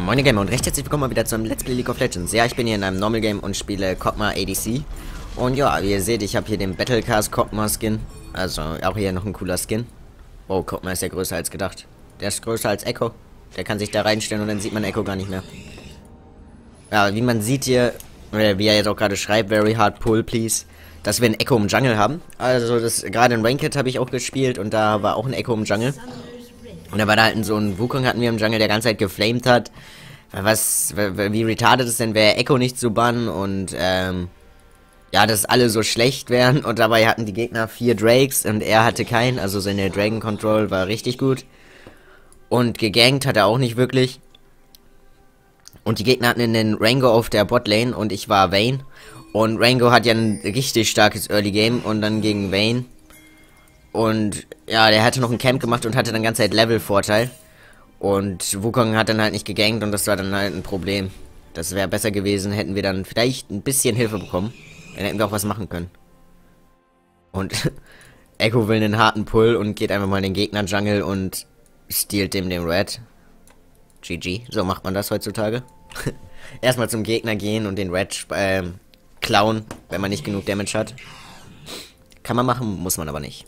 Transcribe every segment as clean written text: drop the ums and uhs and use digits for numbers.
Moin Gamer und recht herzlich willkommen mal wieder zu einem Let's Play League of Legends. Ja, ich bin hier in einem Normal Game und spiele Kog'Maw ADC. Und ja, wie ihr seht, ich habe hier den Battlecast Kog'Maw Skin. Also auch hier noch ein cooler Skin. Oh, Kog'Maw ist ja größer als gedacht. Der ist größer als Echo. Der kann sich da reinstellen und dann sieht man Echo gar nicht mehr. Ja, wie man sieht hier, wie er jetzt auch gerade schreibt, very hard pull please, dass wir ein Echo im Jungle haben. Also das gerade in Ranked habe ich auch gespielt und da war auch ein Echo im Jungle. Und da war da halt so ein Wukong hatten wir im Jungle, der ganze Zeit geflamed hat. Wie retarded ist denn, wäre Echo nicht zu bannen und ja, dass alle so schlecht wären und dabei hatten die Gegner 4 Drakes und er hatte keinen, also seine Dragon Control war richtig gut. Und gegankt hat er auch nicht wirklich. Und die Gegner hatten einen Rango auf der Botlane und ich war Vayne. Und Rango hat ja ein richtig starkes Early Game und dann gegen Vayne. Und ja, der hatte noch ein Camp gemacht und hatte dann ganze Zeit Level-Vorteil. Und Wukong hat dann halt nicht gegankt und das war dann halt ein Problem. Das wäre besser gewesen, hätten wir dann vielleicht ein bisschen Hilfe bekommen. Dann hätten wir auch was machen können. Und Echo will einen harten Pull und geht einfach mal in den Gegner-Jungle und stiehlt dem den Red. GG, so macht man das heutzutage. Erstmal zum Gegner gehen und den Red klauen, wenn man nicht genug Damage hat. Kann man machen, muss man aber nicht.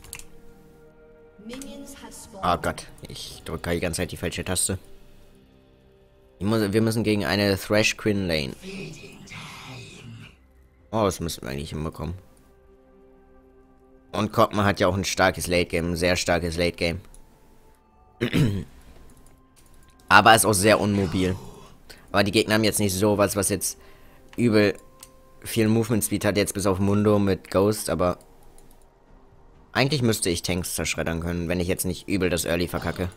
Oh Gott, ich drücke die ganze Zeit die falsche Taste. Wir müssen gegen eine Thresh Quinn Lane. Oh, das müssen wir eigentlich hinbekommen. Und Kog'Maw hat ja auch ein starkes Late Game, ein sehr starkes Late Game. Aber ist auch sehr unmobil. Aber die Gegner haben jetzt nicht so was jetzt übel viel Movement Speed hat, jetzt bis auf Mundo mit Ghost, aber eigentlich müsste ich Tanks zerschreddern können, wenn ich jetzt nicht übel das Early verkacke.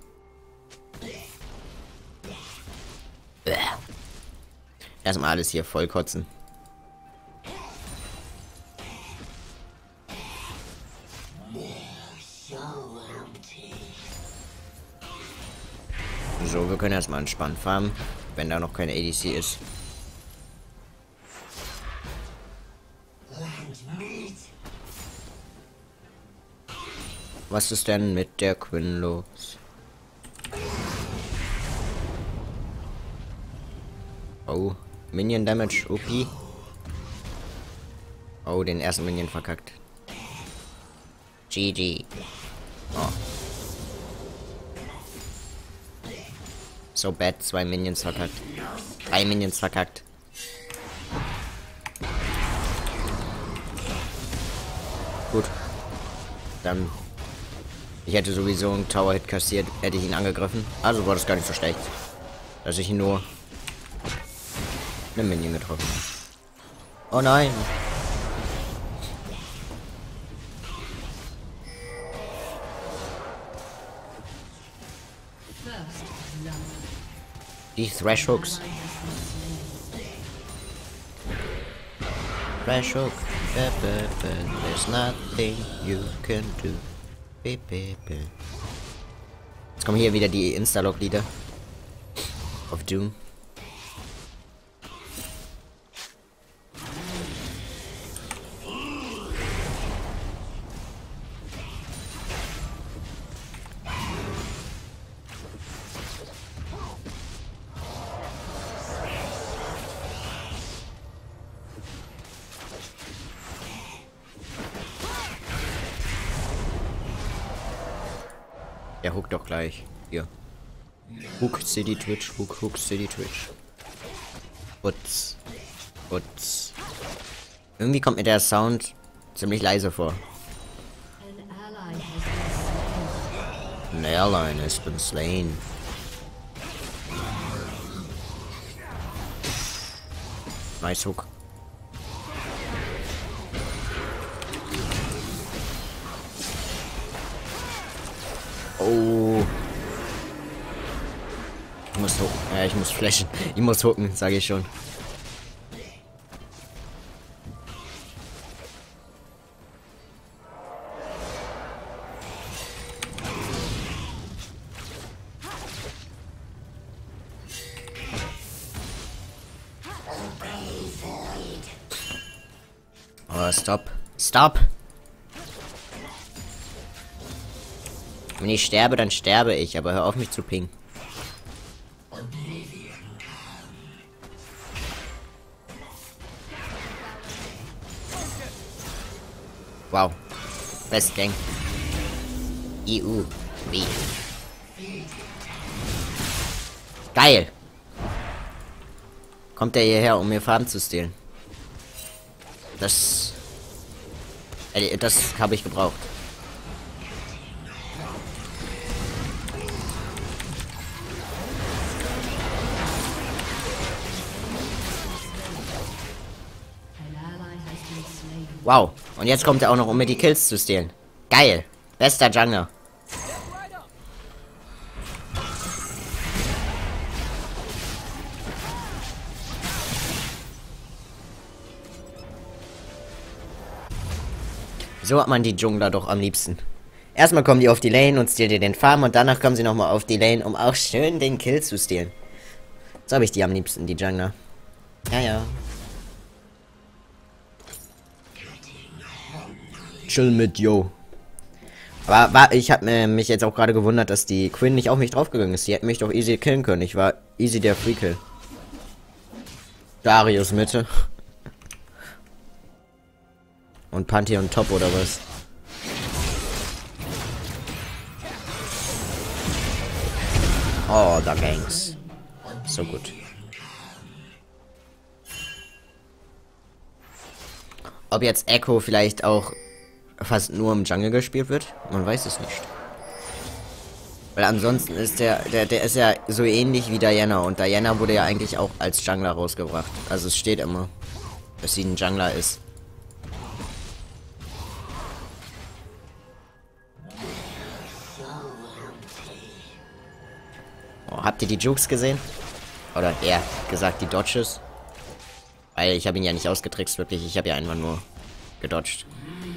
Erstmal alles hier voll kotzen. So, wir können erstmal entspannt farmen, wenn da noch keine ADC ist. Was ist denn mit der Quinn los? Oh, Minion Damage, OP. Oh, den ersten Minion verkackt. GG. Oh. So bad, 2 Minions verkackt. 3 Minions verkackt. Gut. Dann. Ich hätte sowieso einen Tower-Hit kassiert, hätte ich ihn angegriffen. Also war das gar nicht so schlecht. Dass ich ihn nur eine Minion getroffen habe. Oh nein. Die Thresh Hooks. Thresh Hook. There's nothing you can do. Jetzt kommen hier wieder die Insta-Log-Lieder. Auf Doom. Er hookt doch gleich. Hier. Hook City Twitch, Hook City Twitch. Putz. Putz. Irgendwie kommt mir der Sound ziemlich leise vor. An ally has been slain. Nice Hook. Oh. Ich muss hooken. Ja, ich muss flashen. Ich muss hooken, sage ich schon. Oh, stop. Stop! Wenn ich sterbe, dann sterbe ich, aber hör auf mich zu pingen. Wow. Best Gang. EU. Wie. Geil. Kommt der hierher, um mir Farben zu stehlen? Das habe ich gebraucht. Wow. Und jetzt kommt er auch noch, um mir die Kills zu stehlen. Geil. Bester Jungler. So hat man die Jungler doch am liebsten. Erstmal kommen die auf die Lane und stehlen dir den Farm und danach kommen sie nochmal auf die Lane, um auch schön den Kill zu stehlen. So habe ich die am liebsten, die Jungler. Ja, ja. Chill mit Yo. Aber ich habe mich jetzt auch gerade gewundert, dass die Quinn nicht auf mich draufgegangen ist. Die hätte mich doch easy killen können. Ich war easy der Free Kill. Darius Mitte. Und Pantheon Top oder was? Oh, da Gangs. So gut. Ob jetzt Echo vielleicht auch fast nur im Jungle gespielt wird? Man weiß es nicht. Weil ansonsten ist der ist ja so ähnlich wie Diana. Und Diana wurde ja eigentlich auch als Jungler rausgebracht. Also es steht immer, dass sie ein Jungler ist. Oh, habt ihr die Jukes gesehen? Oder eher gesagt die Dodges? Weil ich habe ihn ja nicht ausgetrickst, wirklich. Ich habe ja einfach nur gedodged.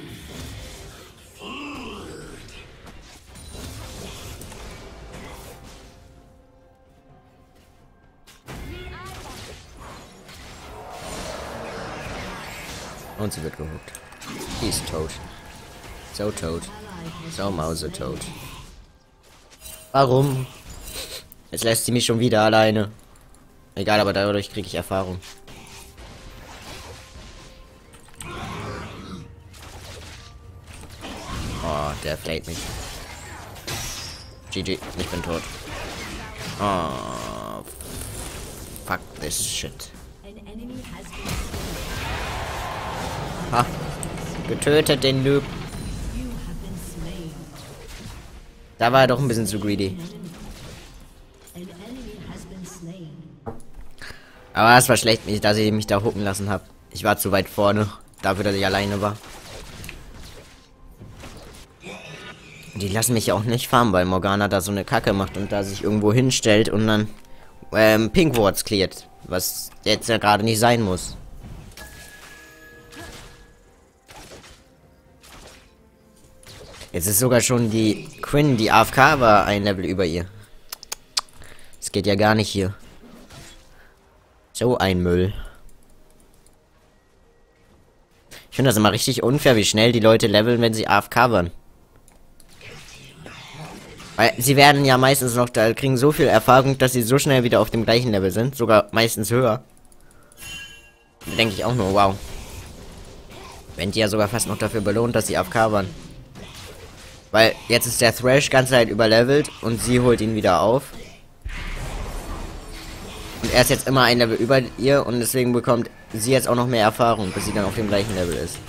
Und sie wird gehuckt. Die ist tot. So tot. So mausetot. Warum? Jetzt lässt sie mich schon wieder alleine. Egal, aber dadurch kriege ich Erfahrung. Oh, der flayt mich. GG, ich bin tot. Oh, fuck this shit. Ha, getötet den Noob. Da war er doch ein bisschen zu greedy. Aber es war schlecht, dass ich mich da hucken lassen habe. Ich war zu weit vorne, dafür, dass ich alleine war. Die lassen mich ja auch nicht farmen, weil Morgana da so eine Kacke macht und da sich irgendwo hinstellt und dann Pink Wards cleart. Was jetzt ja gerade nicht sein muss. Jetzt ist sogar schon die Quinn, die AFK war, ein Level über ihr. Das geht ja gar nicht hier. So ein Müll. Ich finde das immer richtig unfair, wie schnell die Leute leveln, wenn sie AFK waren. Weil sie werden ja meistens noch, da kriegen so viel Erfahrung, dass sie so schnell wieder auf dem gleichen Level sind. Sogar meistens höher. Da denke ich auch nur, wow. Wenn die ja sogar fast noch dafür belohnt, dass sie AFK waren. Weil jetzt ist der Thresh ganze Zeit überlevelt und sie holt ihn wieder auf. Und er ist jetzt immer ein Level über ihr und deswegen bekommt sie jetzt auch noch mehr Erfahrung, bis sie dann auf dem gleichen Level ist.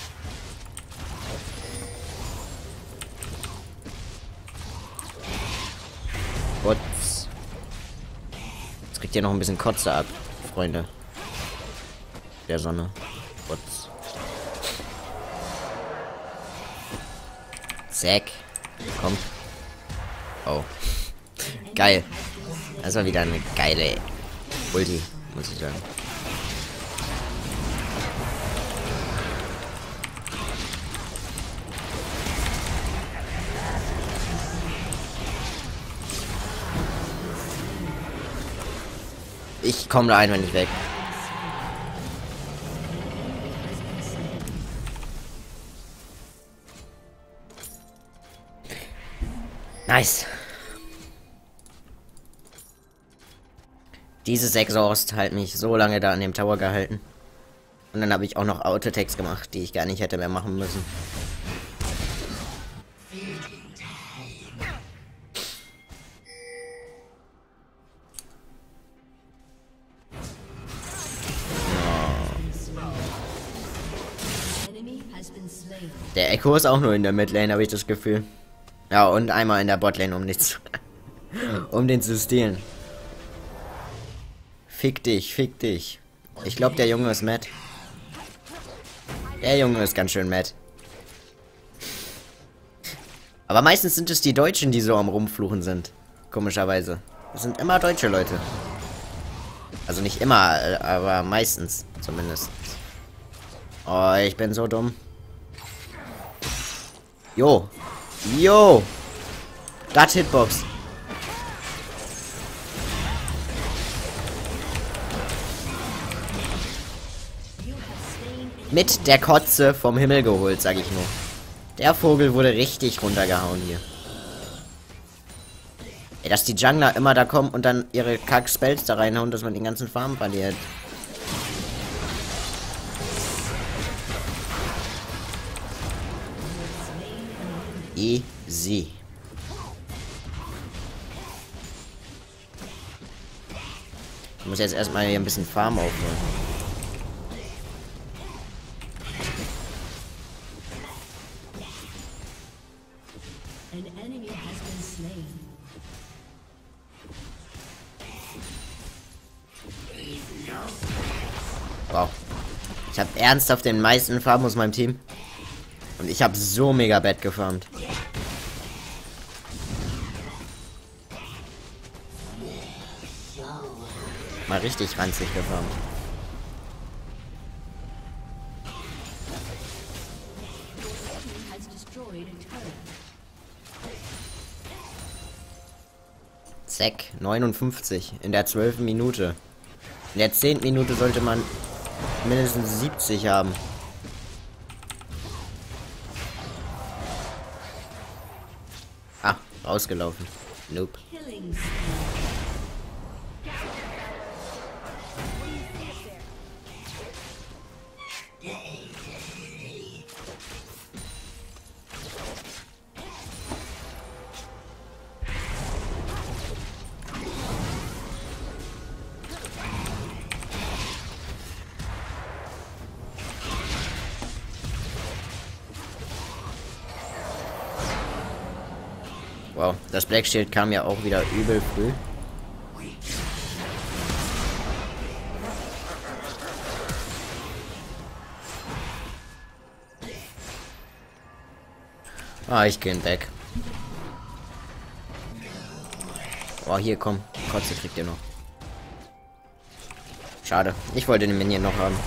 Putz. Jetzt kriegt ihr noch ein bisschen Kotze ab, Freunde. Der Sonne. Putz. Zack. Komm. Oh. Geil. Das war wieder eine geile Ulti, muss ich sagen. Ich komme da einfach nicht weg. Nice. Dieses Exhaust hat mich so lange da an dem Tower gehalten. Und dann habe ich auch noch Autotext gemacht, die ich gar nicht hätte mehr machen müssen. Der Echo ist auch nur in der Midlane, habe ich das Gefühl. Ja, und einmal in der Botlane, um nichts. Um den zu stehlen. Fick dich, fick dich. Ich glaube, der Junge ist mad. Der Junge ist ganz schön mad. Aber meistens sind es die Deutschen, die so am Rumfluchen sind. Komischerweise. Das sind immer deutsche Leute. Also nicht immer, aber meistens zumindest. Oh, ich bin so dumm. Jo. Jo. Das Hitbox. Mit der Kotze vom Himmel geholt, sag ich nur. Der Vogel wurde richtig runtergehauen hier. Ey, dass die Jungler immer da kommen und dann ihre Kack-Spells da reinhauen, dass man den ganzen Farm verliert. Easy. Ich muss jetzt erstmal hier ein bisschen Farm aufnehmen. Wow. Ich habe ernsthaft den meisten Farben aus meinem Team. Und ich habe so mega bad gefarmt. Mal richtig ranzig gefarmt. Zack, 59 in der 12. Minute. In der 10. Minute sollte man mindestens 70 haben. Ah, rausgelaufen. Nope. Wow, das Black Shield kam ja auch wieder übel früh. Ah, ich gehe weg. Oh, hier, komm. Kotze kriegt ihr noch. Schade. Ich wollte den Minion noch haben.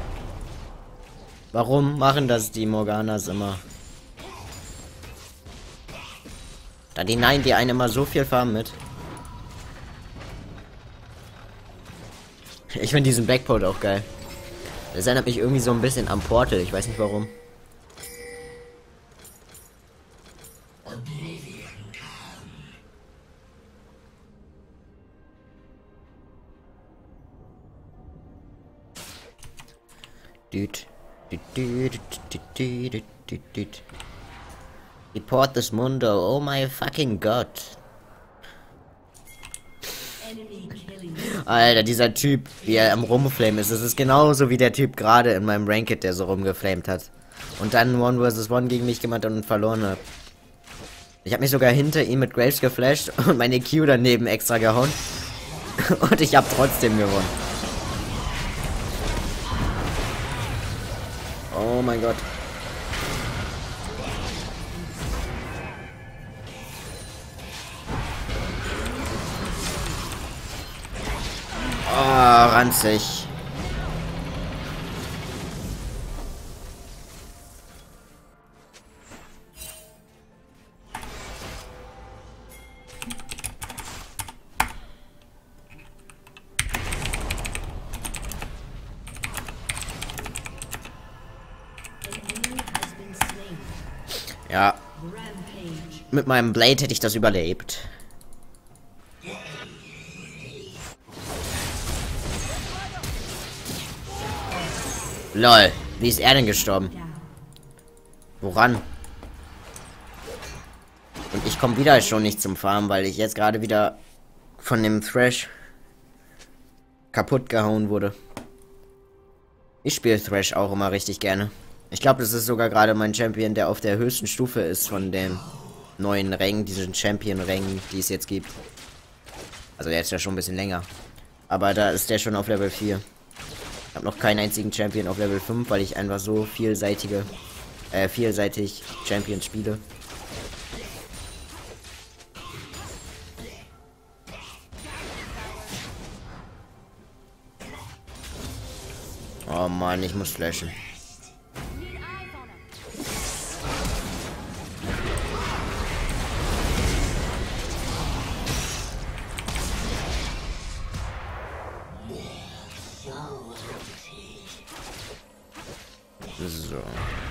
Warum machen das die Morganas immer? Da die Nein, die einen immer so viel Farben mit. Ich finde diesen Backport auch geil. Das erinnert mich irgendwie so ein bisschen am Portal. Ich weiß nicht warum. Düt. Report this Mundo. Oh my fucking God. Alter, dieser Typ, wie er am Rumflamen ist. Das ist genauso wie der Typ gerade in meinem Ranked, der so rumgeflamed hat. Und dann 1 vs 1 gegen mich gemacht und verloren hat. Ich habe mich sogar hinter ihm mit Graves geflasht und meine Q daneben extra gehauen. Und ich habe trotzdem gewonnen. Oh mein Gott. Oh, ranzig. Ja. Mit meinem Blade hätte ich das überlebt. Lol, wie ist er denn gestorben? Woran? Und ich komme wieder schon nicht zum Farm, weil ich jetzt gerade wieder von dem Thrash kaputt gehauen wurde. Ich spiele Thrash auch immer richtig gerne. Ich glaube, das ist sogar gerade mein Champion, der auf der höchsten Stufe ist von den neuen Rängen, diesen Champion-Rängen, die es jetzt gibt. Also der ist ja schon ein bisschen länger. Aber da ist der schon auf Level 4. Ich habe noch keinen einzigen Champion auf Level 5, weil ich einfach so vielseitig Champions spiele. Oh Mann, ich muss flashen. So.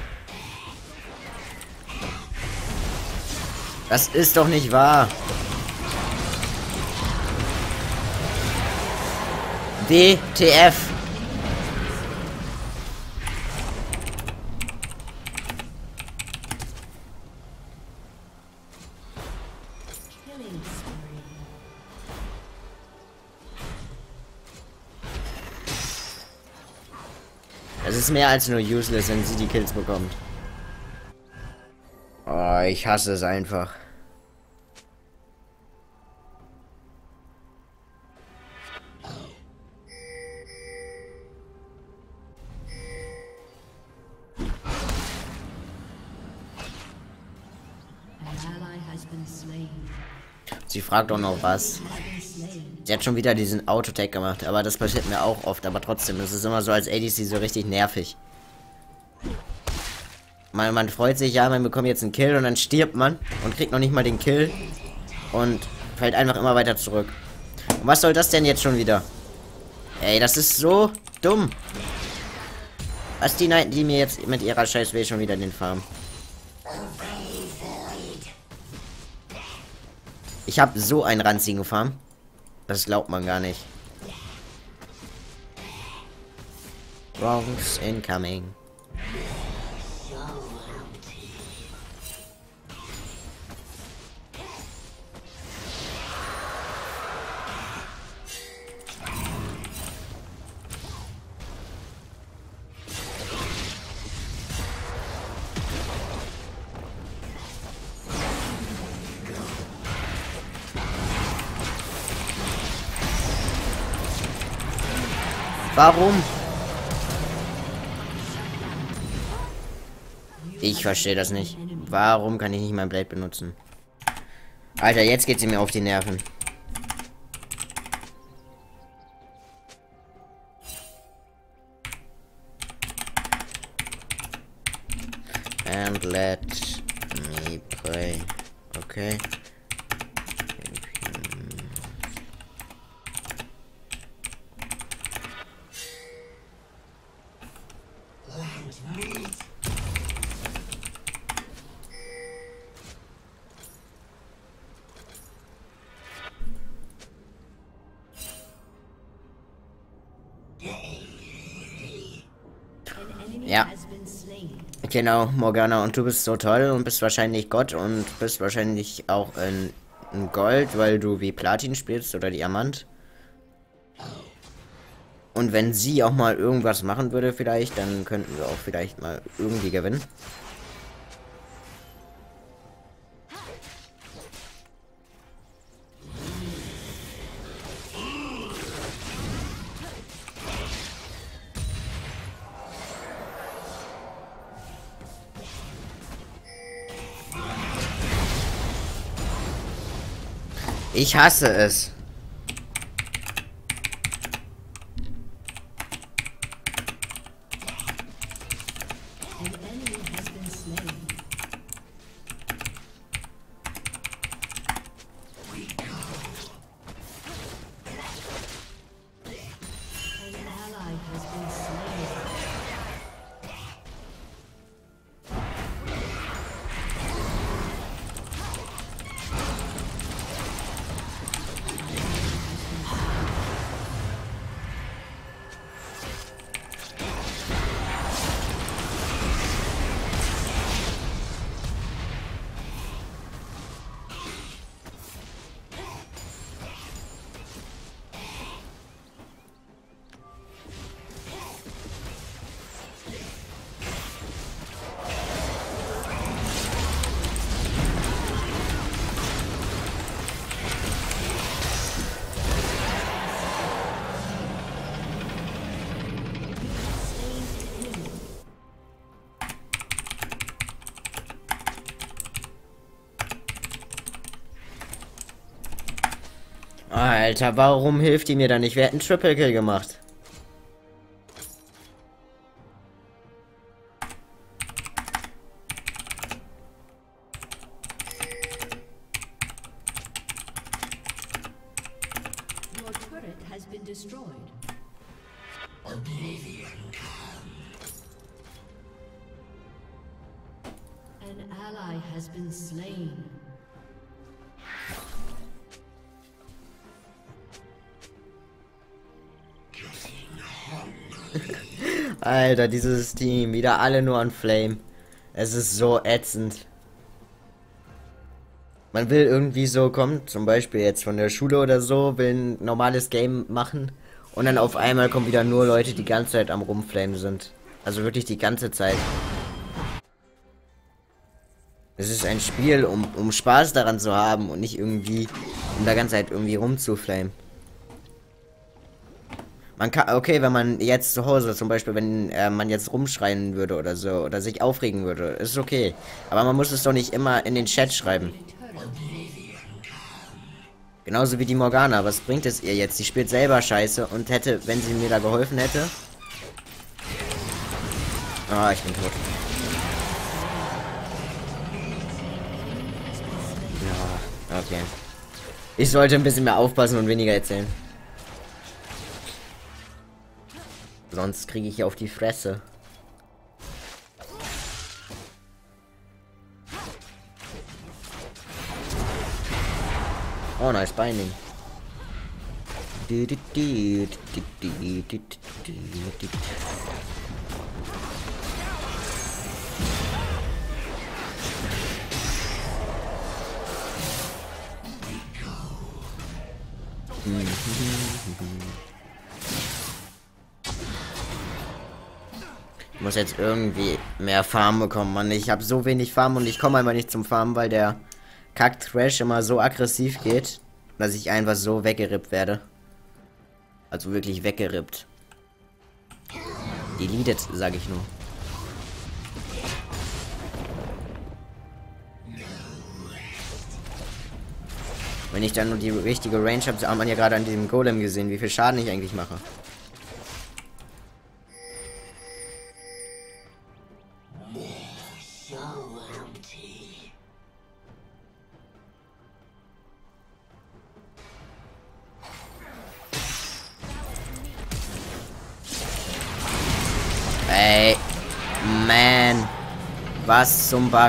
Das ist doch nicht wahr. WTF. Es ist mehr als nur useless, wenn sie die Kills bekommt. Oh, ich hasse es einfach. Sie fragt auch noch was. Sie hat schon wieder diesen Autotag gemacht, aber das passiert mir auch oft, aber trotzdem, das ist immer so als ADC so richtig nervig. Man freut sich, ja, man bekommt jetzt einen Kill und dann stirbt man und kriegt noch nicht mal den Kill und fällt einfach immer weiter zurück. Und was soll das denn jetzt schon wieder? Ey, das ist so dumm. Was die mir jetzt mit ihrer Scheiß schon wieder den Farm. Ich habe so einen ranzigen Farm. Das glaubt man gar nicht. Wrongs incoming. Warum? Ich verstehe das nicht. Warum kann ich nicht mein Blade benutzen? Alter, jetzt geht sie mir auf die Nerven. And let me play. Okay. Ja. Genau, Morgana, und du bist so toll und bist wahrscheinlich Gott und bist wahrscheinlich auch in Gold, weil du wie Platin spielst oder Diamant. Und wenn sie auch mal irgendwas machen würde vielleicht, dann könnten wir auch vielleicht mal irgendwie gewinnen. Ich hasse es. Alter, warum hilft die mir da nicht? Wer hat einen Triple Kill gemacht? Your turret has been destroyed. An ally has been slain. Alter, dieses Team. Wieder alle nur an Flame. Es ist so ätzend. Man will irgendwie so kommen, zum Beispiel jetzt von der Schule oder so, will ein normales Game machen. Und dann auf einmal kommen wieder nur Leute, die die ganze Zeit am Rumflamen sind. Also wirklich die ganze Zeit. Es ist ein Spiel, um Spaß daran zu haben und nicht irgendwie, um da ganze Zeit irgendwie rumzuflamen. Man kann, okay, wenn man jetzt zu Hause, zum Beispiel, wenn man jetzt rumschreien würde oder so, oder sich aufregen würde, ist okay. Aber man muss es doch nicht immer in den Chat schreiben. Genauso wie die Morgana. Was bringt es ihr jetzt? Sie spielt selber Scheiße und hätte, wenn sie mir da geholfen hätte... Ah, ich bin tot. Ja, okay. Ich sollte ein bisschen mehr aufpassen und weniger erzählen. Sonst kriege ich auf die Fresse. Oh, nice binding. Ich muss jetzt irgendwie mehr Farm bekommen, Mann. Ich habe so wenig Farm und ich komme einfach nicht zum Farmen, weil der Kack-Thrash immer so aggressiv geht, dass ich einfach so weggerippt werde. Also wirklich weggerippt. Deleted, sage ich nur. Wenn ich dann nur die richtige Range habe, hat man ja gerade an diesem Golem gesehen, wie viel Schaden ich eigentlich mache. Ey, man, was zum Bug?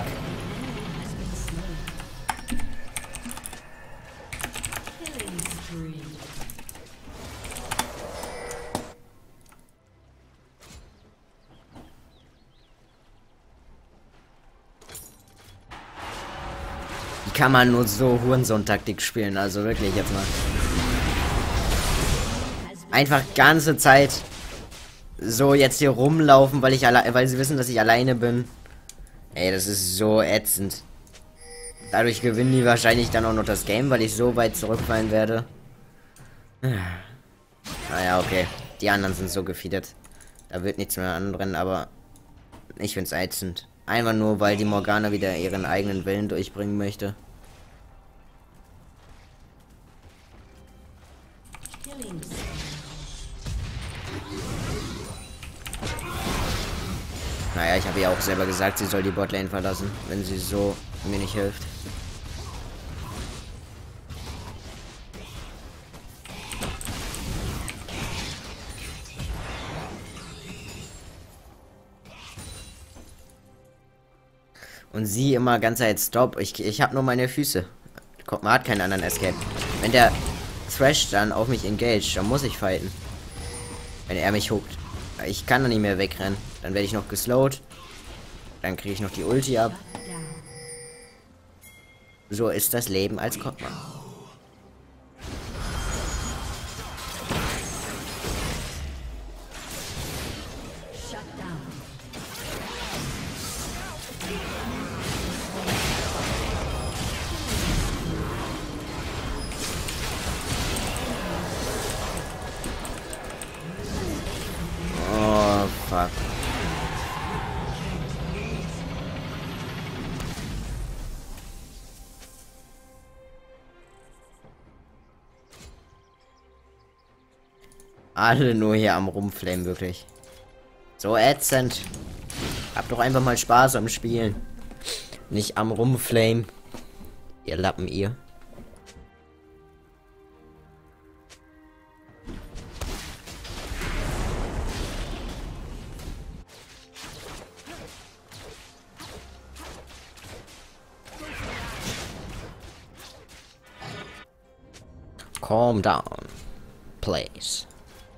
Wie kann man nur so Hurensohn-Taktik spielen? Also wirklich jetzt mal. Einfach ganze Zeit so jetzt hier rumlaufen, weil sie wissen, dass ich alleine bin. Ey, das ist so ätzend. Dadurch gewinnen die wahrscheinlich dann auch noch das Game, weil ich so weit zurückfallen werde. Naja, okay. Die anderen sind so gefeedet. Da wird nichts mehr anbrennen, aber ich find's ätzend. Einfach nur, weil die Morgana wieder ihren eigenen Willen durchbringen möchte. Naja, ich habe ja auch selber gesagt, sie soll die Botlane verlassen, wenn sie so mir nicht hilft. Und sie immer ganz Zeit Stop. Ich habe nur meine Füße. Guck, man hat keinen anderen Escape. Wenn der Thrash dann auf mich engaged, dann muss ich fighten. Wenn er mich hookt. Ich kann dann nicht mehr wegrennen. Dann werde ich noch geslowt. Dann kriege ich noch die Ulti ab. So ist das Leben als Kopfmann. Oh, fuck. Alle nur hier am Rumflamen, wirklich. So ätzend. Habt doch einfach mal Spaß am Spielen. Nicht am Rumflame. Ihr Lappen, ihr. Calm down, please.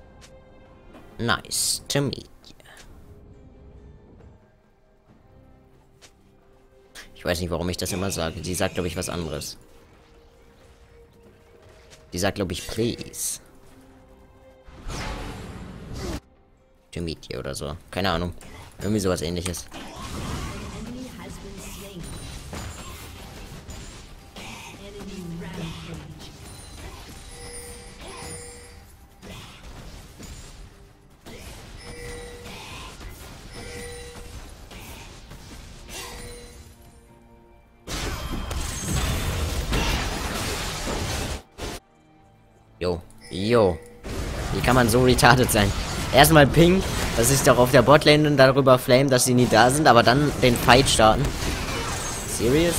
Nice to meet you. Ich weiß nicht, warum ich das immer sage. Die sagt, glaube ich, was anderes. Die sagt, glaube ich, please. To meet you oder so. Keine Ahnung. Irgendwie sowas ähnliches. Enemy has been slain. Enemy rampage. Jo. Jo. Wie kann man so retarded sein? Erstmal Ping, dass ich doch auf der Botlane und darüber flame, dass sie nie da sind, aber dann den Fight starten. Serious?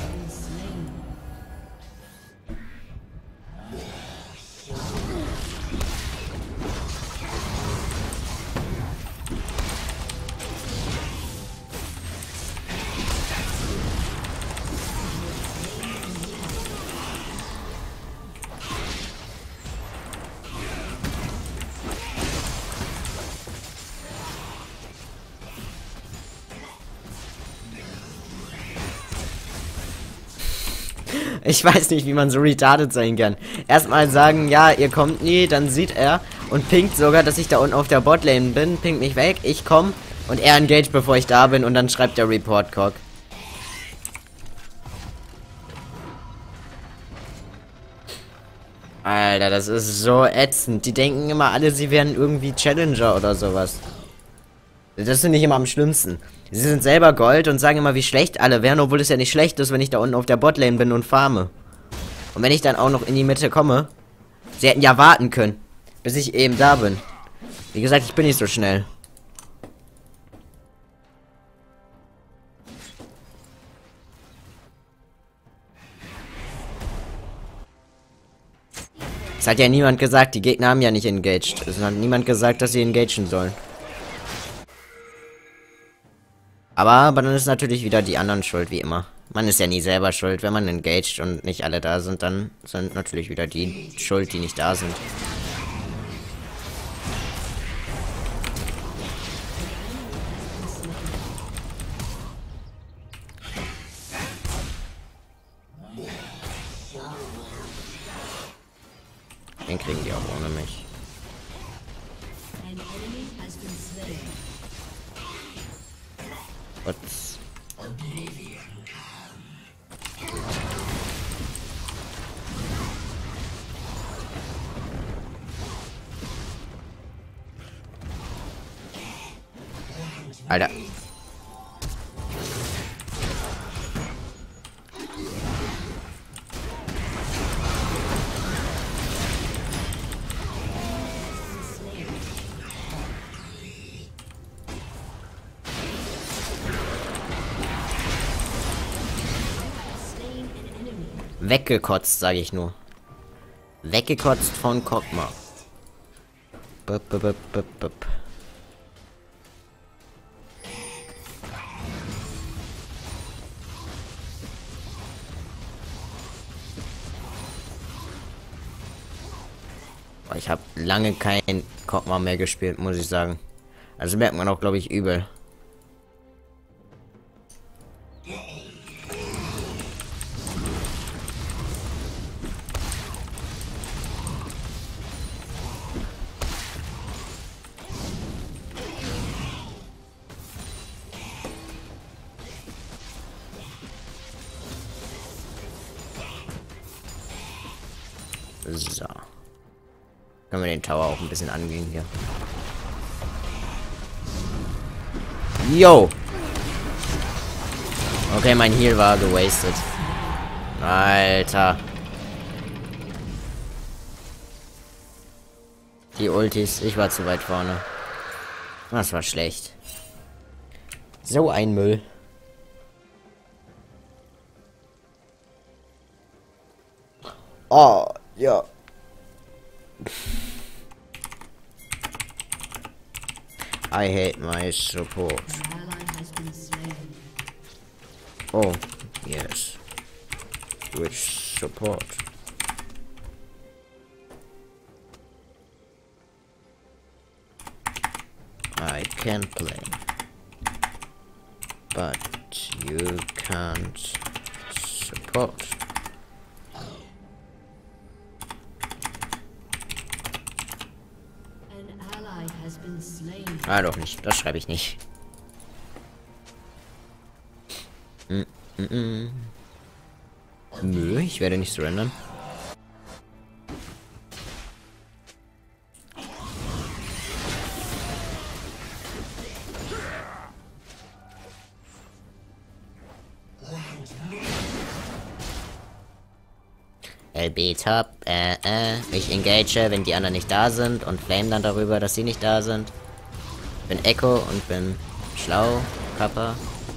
Ich weiß nicht, wie man so retarded sein kann. Erstmal sagen, ja, ihr kommt nie, dann sieht er und pinkt sogar, dass ich da unten auf der Botlane bin, pinkt mich weg, ich komm und er engaged, bevor ich da bin und dann schreibt der Report Cock. Alter, das ist so ätzend. Die denken immer alle, sie wären irgendwie Challenger oder sowas. Das finde ich immer am schlimmsten. Sie sind selber Gold und sagen immer, wie schlecht alle wären, obwohl es ja nicht schlecht ist, wenn ich da unten auf der Botlane bin und farme. Und wenn ich dann auch noch in die Mitte komme, sie hätten ja warten können, bis ich eben da bin. Wie gesagt, ich bin nicht so schnell. Es hat ja niemand gesagt, die Gegner haben ja nicht engaged. Es hat niemand gesagt, dass sie engagen sollen. Aber dann ist natürlich wieder die anderen schuld, wie immer. Man ist ja nie selber schuld. Wenn man engaged und nicht alle da sind, dann sind natürlich wieder die schuld, die nicht da sind. Den kriegen die auch ohne mich. An enemy has been slain. Ups. Alter. Weggekotzt, sage ich nur. Weggekotzt von Kog'Maw. Bup, bup, bup, bup, bup. Ich habe lange kein Kog'Maw mehr gespielt, muss ich sagen. Also merkt man auch, glaube ich, übel. So. Können wir den Tower auch ein bisschen angehen hier. Yo! Okay, mein Heal war gewastet. Alter. Die Ultis. Ich war zu weit vorne. Das war schlecht. So ein Müll. Oh, ja. I hate my support. An ally has been slain. Oh, yes. Which support? I can play. But you can't support. An ally has been slain. Ah, doch nicht. Das schreibe ich nicht. Nö, ich werde nicht surrendern. LB top, ich engage, wenn die anderen nicht da sind und flame dann darüber, dass sie nicht da sind. Bin Echo und bin schlau, Kappa.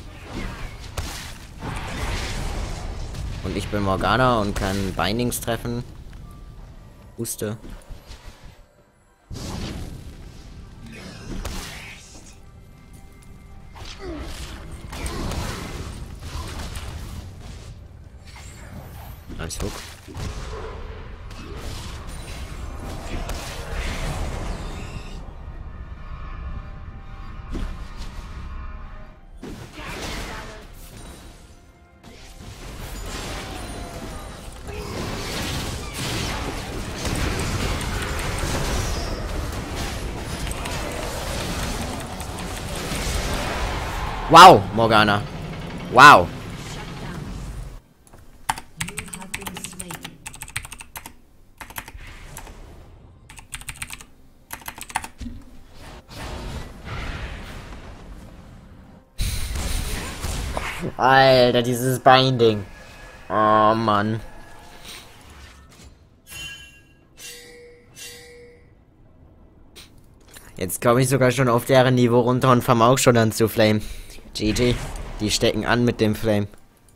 Und ich bin Morgana und kann Bindings treffen. Huste. Als Hook. Wow, Morgana. Wow. You have been slain. Alter, dieses Binding. Oh Mann. Jetzt komme ich sogar schon auf deren Niveau runter und fange auch schon an zu flamen. GG. Die stecken an mit dem Flame.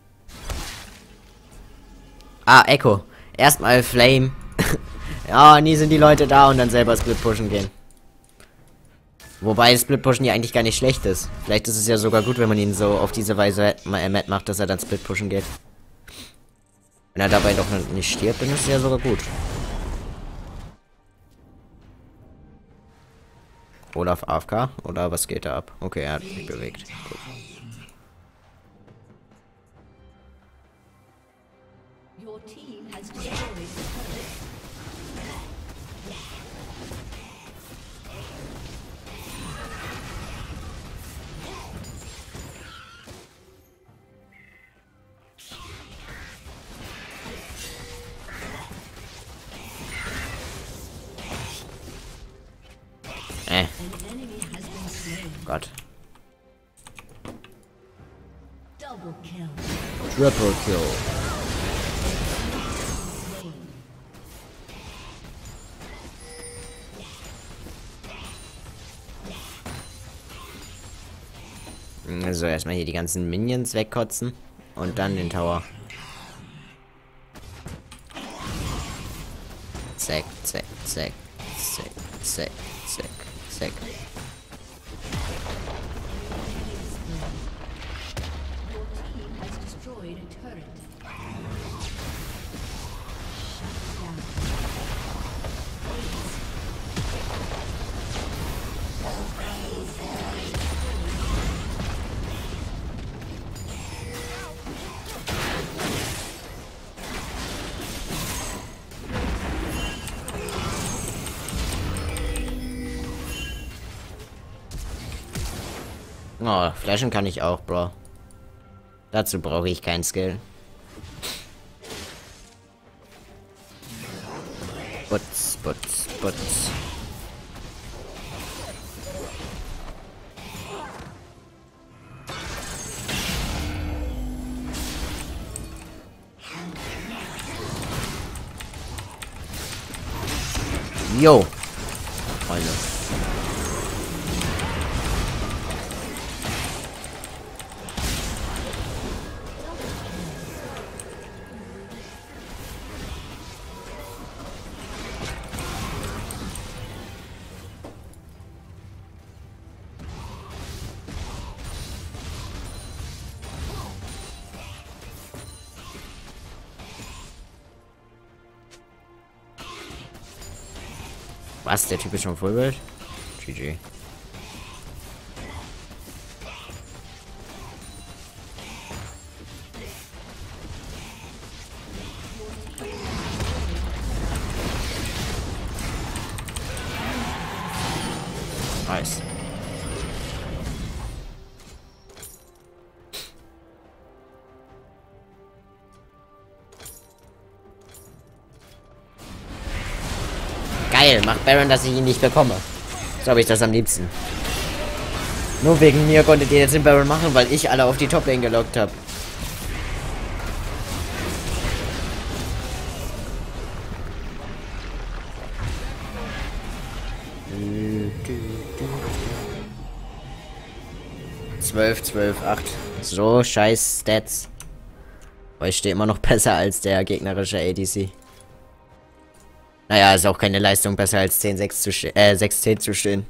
Ah, Echo. Erstmal Flame. Ja, nie sind die Leute da und dann selber Split pushen gehen. Wobei Split pushen ja eigentlich gar nicht schlecht ist. Vielleicht ist es ja sogar gut, wenn man ihn so auf diese Weise mad macht, dass er dann Split pushen geht. Wenn er dabei doch nicht stirbt, dann ist es ja sogar gut. Olaf AFK? Oder was geht da ab? Okay, er hat sich bewegt. Gut. Your team has destroyed the turret. An enemy has been slain. Gott. Double kill. Triple Kill. Also erstmal hier die ganzen Minions wegkotzen und dann den Tower. Zack, zack, zack, zack, zack, zack, zack. Your team has destroyed a turret. Shut down. Oh, flashen kann ich auch, Bro. Dazu brauche ich keinen Skill. Putz, putz, putz. Jo. Keule. Was? Der Typ ist schon Vollbild? GG. Nice. Geil, macht Baron, dass ich ihn nicht bekomme. So habe ich das am liebsten. Nur wegen mir konntet ihr jetzt den Baron machen, weil ich alle auf die Top-Lane gelockt habe. Zwölf, 12, 8. So scheiß Stats. Aber ich stehe immer noch besser als der gegnerische ADC. Naja, ist auch keine Leistung besser als 10-6 zu 6-10 zu stehen.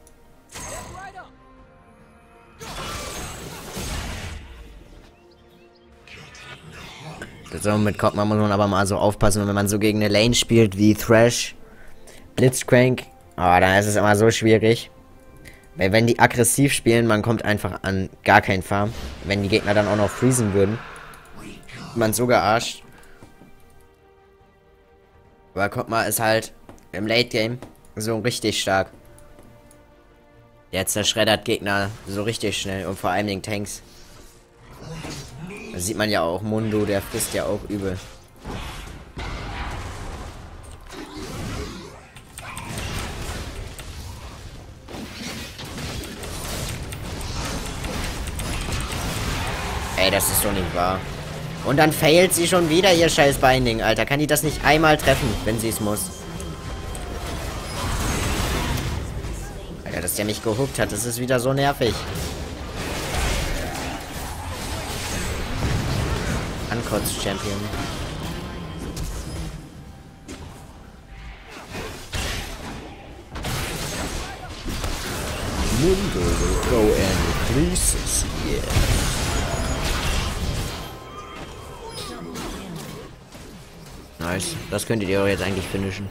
So, mit Kog'Maw muss man aber mal so aufpassen, wenn man so gegen eine Lane spielt wie Thresh, Blitzcrank, dann ist es immer so schwierig. Weil wenn die aggressiv spielen, man kommt einfach an gar keinen Farm. Wenn die Gegner dann auch noch freezen würden, man so gearscht. Aber Kog'Maw ist halt im Late Game so richtig stark. Der zerschreddert Gegner so richtig schnell und vor allem den Tanks. Das sieht man ja auch, Mundo, der frisst ja auch übel. Ey, das ist so nicht wahr. Und dann failt sie schon wieder, ihr scheiß Binding, Alter. Kann die das nicht einmal treffen, wenn sie es muss? Alter, dass der mich gehuckt hat, das ist wieder so nervig. Ankotz-Champion. Mundo will go and increases, yeah. Nice. Das könntet ihr auch jetzt eigentlich finishen.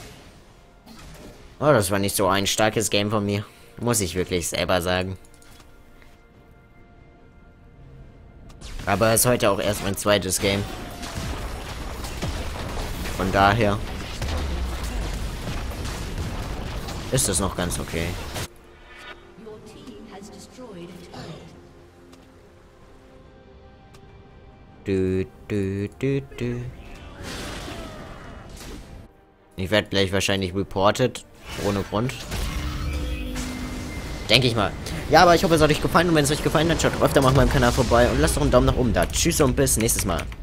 Oh, das war nicht so ein starkes Game von mir. Muss ich wirklich selber sagen. Aber es ist heute auch erst mein zweites Game. Von daher ist es noch ganz okay. Ich werde gleich wahrscheinlich reported. Ohne Grund. Denke ich mal. Ja, aber ich hoffe, es hat euch gefallen. Und wenn es euch gefallen hat, schaut öfter mal auf meinem Kanal vorbei. Und lasst doch einen Daumen nach oben da. Tschüss und bis nächstes Mal.